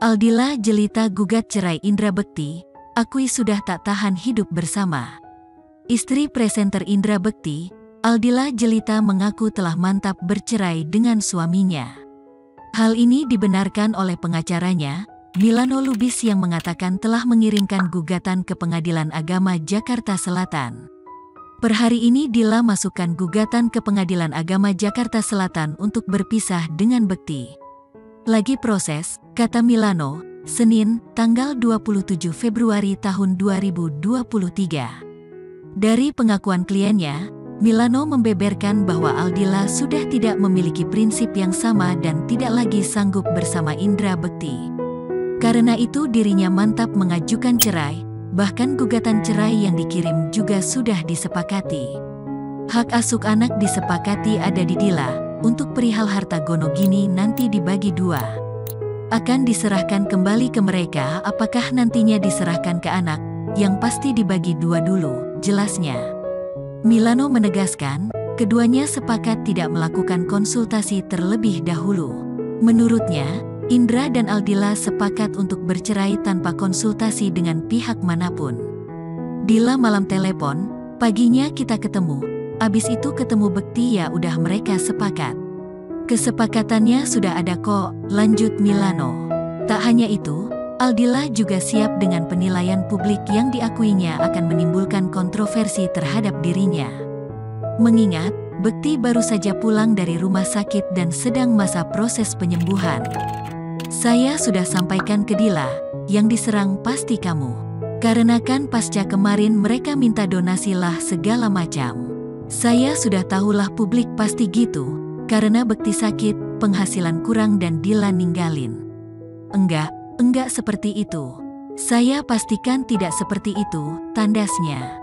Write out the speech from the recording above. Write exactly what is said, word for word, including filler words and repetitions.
Aldila jelita gugat cerai Indra Bekti, akui sudah tak tahan hidup bersama. Istri presenter Indra Bekti, Aldila Jelita mengaku telah mantap bercerai dengan suaminya. Hal ini dibenarkan oleh pengacaranya, Milano Lubis, yang mengatakan telah mengirimkan gugatan ke Pengadilan Agama Jakarta Selatan. Per hari ini Dila masukkan gugatan ke Pengadilan Agama Jakarta Selatan untuk berpisah dengan Bekti. Lagi proses, kata Milano, Senin, tanggal dua puluh tujuh Februari tahun dua ribu dua puluh tiga. Dari pengakuan kliennya, Milano membeberkan bahwa Aldila sudah tidak memiliki prinsip yang sama dan tidak lagi sanggup bersama Indra Bekti. Karena itu dirinya mantap mengajukan cerai, bahkan gugatan cerai yang dikirim juga sudah disepakati. Hak asuh anak disepakati ada di Dila, untuk perihal harta gono gini nanti dibagi dua. Akan diserahkan kembali ke mereka, apakah nantinya diserahkan ke anak, yang pasti dibagi dua dulu, jelasnya. Milano menegaskan, keduanya sepakat tidak melakukan konsultasi terlebih dahulu. Menurutnya, Indra dan Aldila sepakat untuk bercerai tanpa konsultasi dengan pihak manapun. Dila malam telepon, paginya kita ketemu, abis itu ketemu Bekti, ya udah mereka sepakat. Kesepakatannya sudah ada kok, lanjut Milano. Tak hanya itu, Aldila juga siap dengan penilaian publik yang diakuinya akan menimbulkan kontroversi terhadap dirinya. Mengingat, Bekti baru saja pulang dari rumah sakit dan sedang masa proses penyembuhan. Saya sudah sampaikan ke Dila, yang diserang pasti kamu. Karena kan pasca kemarin mereka minta donasi lah segala macam. Saya sudah tahulah publik pasti gitu, karena Bekti sakit, penghasilan kurang dan Dila ninggalin. Enggak, enggak seperti itu. Saya pastikan tidak seperti itu, tandasnya.